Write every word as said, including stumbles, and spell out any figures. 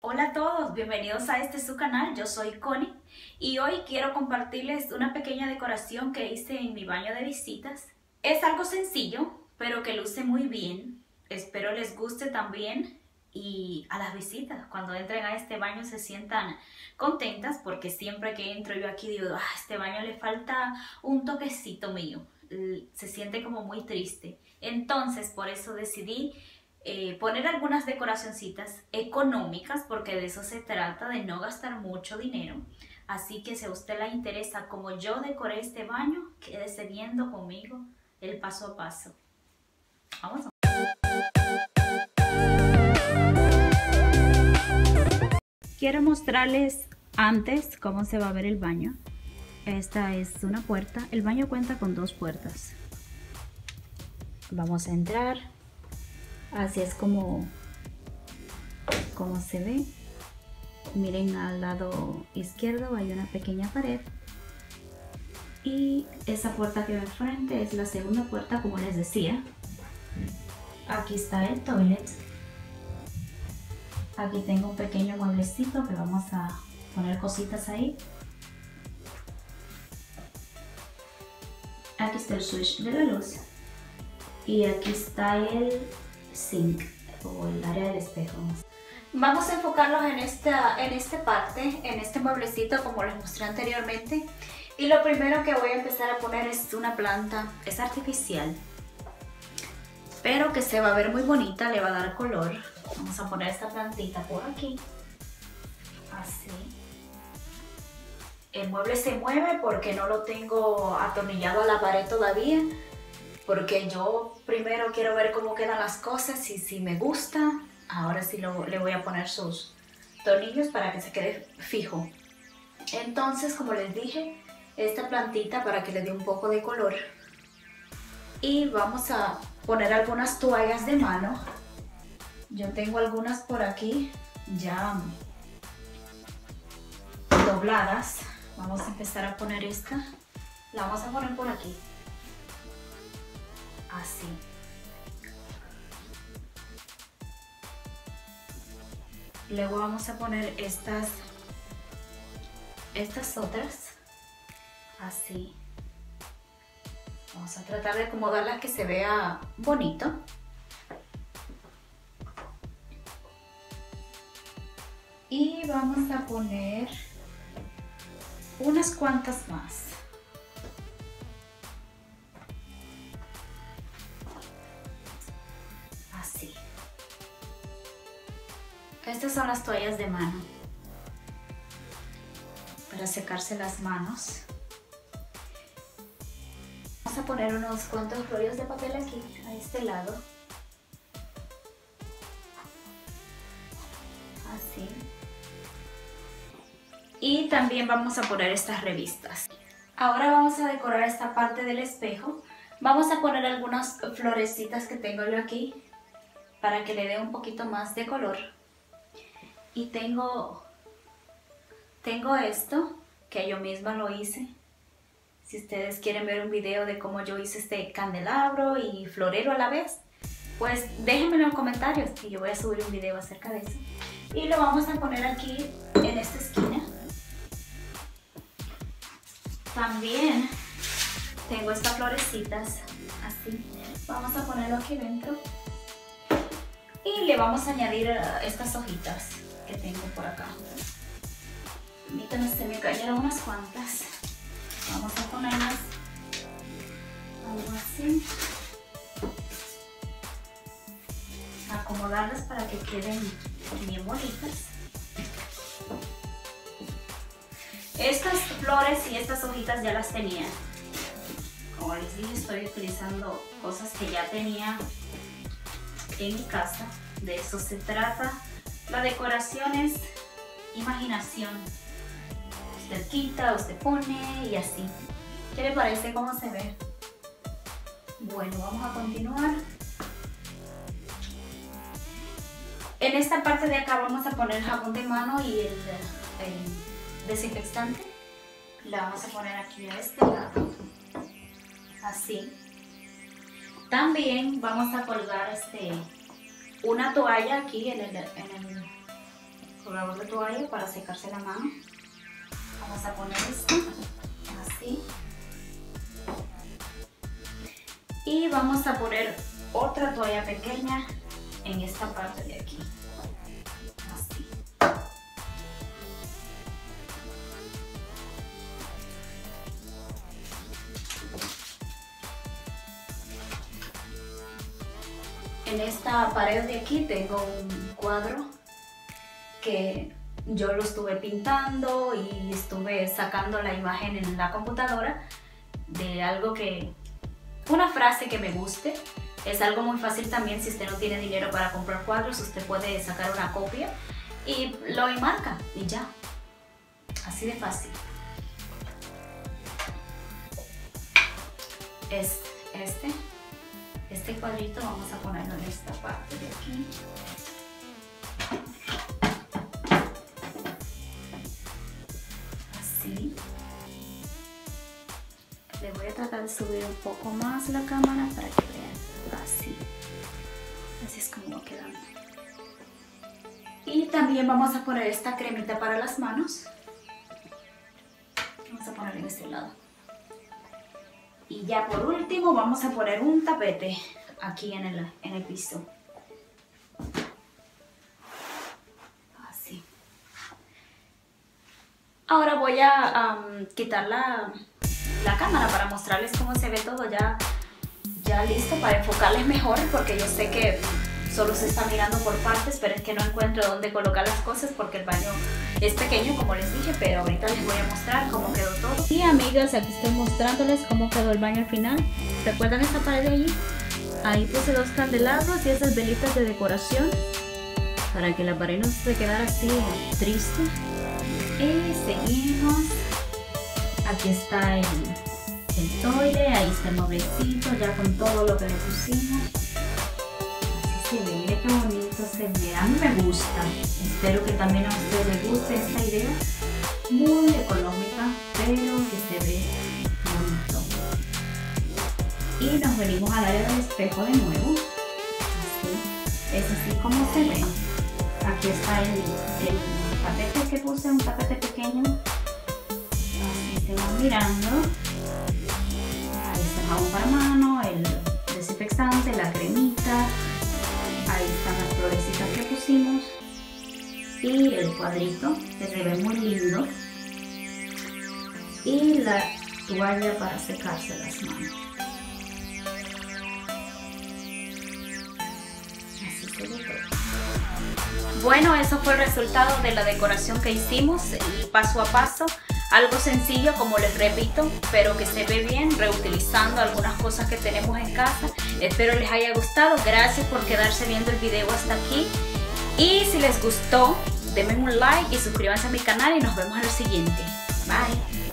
Hola a todos, bienvenidos a este su canal, yo soy Connie y hoy quiero compartirles una pequeña decoración que hice en mi baño de visitas. Es algo sencillo, pero que luce muy bien, espero les guste también y a las visitas cuando entren a este baño se sientan contentas porque siempre que entro yo aquí digo, ah, a este baño le falta un toquecito mío, se siente como muy triste. Entonces por eso decidí Eh, poner algunas decoracioncitas económicas porque de eso se trata, de no gastar mucho dinero. Así que si a usted le interesa como yo decoré este baño, quédese viendo conmigo el paso a paso. Vamos a... Quiero mostrarles antes cómo se va a ver el baño. Esta es una puerta. El baño cuenta con dos puertas. Vamos a entrar. Así es como, como se ve. Miren, al lado izquierdo hay una pequeña pared y esa puerta que ve al frente es la segunda puerta, como les decía. Aquí está el toilet. Aquí tengo un pequeño mueblecito que vamos a poner cositas ahí. Aquí está el switch de la luz y aquí está el sink o el área del espejo. Vamos a enfocarnos en esta, en esta parte, en este mueblecito como les mostré anteriormente. Y lo primero que voy a empezar a poner es una planta, es artificial, pero que se va a ver muy bonita, le va a dar color. Vamos a poner esta plantita por aquí, así. El mueble se mueve porque no lo tengo atornillado a la pared todavía, porque yo primero quiero ver cómo quedan las cosas y si me gusta, ahora sí lo, le voy a poner sus tornillos para que se quede fijo. Entonces, como les dije, esta plantita para que le dé un poco de color. Y vamos a poner algunas toallas de mano. Yo tengo algunas por aquí ya dobladas. Vamos a empezar a poner esta. La vamos a poner por aquí. Así. Luego vamos a poner estas, estas otras, así. Vamos a tratar de acomodarla que se vea bonito. Y vamos a poner unas cuantas más. Estas son las toallas de mano para secarse las manos. Vamos a poner unos cuantos rollos de papel aquí, a este lado. Así. Y también vamos a poner estas revistas. Ahora vamos a decorar esta parte del espejo. Vamos a poner algunas florecitas que tengo yo aquí para que le dé un poquito más de color. Y tengo, tengo esto, que yo misma lo hice. Si ustedes quieren ver un video de cómo yo hice este candelabro y florero a la vez, pues déjenme en los comentarios que yo voy a subir un video acerca de eso. Y lo vamos a poner aquí en esta esquina. También tengo estas florecitas, así. Vamos a ponerlo aquí dentro. Y le vamos a añadir estas hojitas que tengo por acá. Permítanme, se me cayeron unas cuantas. Vamos a ponerlas algo así. Acomodarlas para que queden bien bonitas. Estas flores y estas hojitas ya las tenía. Como les dije, estoy utilizando cosas que ya tenía en mi casa. De eso se trata. La decoración es imaginación. Usted quita, usted pone y así. ¿Qué le parece cómo se ve? Bueno, vamos a continuar. En esta parte de acá vamos a poner jabón de mano y el, el desinfectante. La vamos a poner aquí a este lado. Así. También vamos a colgar este, una toalla aquí en el, en el rolador de toalla para secarse la mano. Vamos a poner esto así. Y vamos a poner otra toalla pequeña en esta parte de aquí. Así. En esta pared de aquí tengo un cuadro que yo lo estuve pintando y estuve sacando la imagen en la computadora de algo que, una frase que me guste. Es algo muy fácil también. Si usted no tiene dinero para comprar cuadros, usted puede sacar una copia y lo enmarca y ya, así de fácil. Es este, este cuadrito vamos a ponerlo en esta parte de aquí. Así. Le voy a tratar de subir un poco más la cámara para que vean. Así. Así es como va quedando. Y también vamos a poner esta cremita para las manos. Vamos a ponerla en este lado. Y ya por último vamos a poner un tapete aquí en el, en el piso. Así. Ahora voy a um, quitar la, la cámara para mostrarles cómo se ve todo ya, ya listo, para enfocarles mejor, porque yo sé que solo se está mirando por partes, pero es que no encuentro dónde colocar las cosas porque el baño es pequeño, como les dije, pero ahorita les voy a mostrar cómo quedó todo. Y amigas, aquí estoy mostrándoles cómo quedó el baño al final. ¿Recuerdan esta pared de allí? Ahí puse dos candelabros y esas velitas de decoración para que la pared no se quedara así triste. Y seguimos. Aquí está el, el toile, ahí está el mueblecito ya con todo lo que le pusimos. Se ve, mire qué bonito se ve, a mí me gusta. Espero que también a ustedes les guste esta idea, muy económica, pero que se ve bonito. Y nos venimos al área del espejo de nuevo, así, es así como se ve. Aquí está el, el tapete que puse, un tapete pequeño, así se va mirando. Ahí está el jabón para mano, el desinfectante, la cremita. Ahí están las florecitas que pusimos y el cuadrito que se ve muy lindo y la toalla para secarse las manos. Así se ve todo. Bueno, eso fue el resultado de la decoración que hicimos, paso a paso. Algo sencillo, como les repito, pero que se ve bien, reutilizando algunas cosas que tenemos en casa. Espero les haya gustado. Gracias por quedarse viendo el video hasta aquí. Y si les gustó, denme un like y suscríbanse a mi canal y nos vemos en el siguiente. Bye.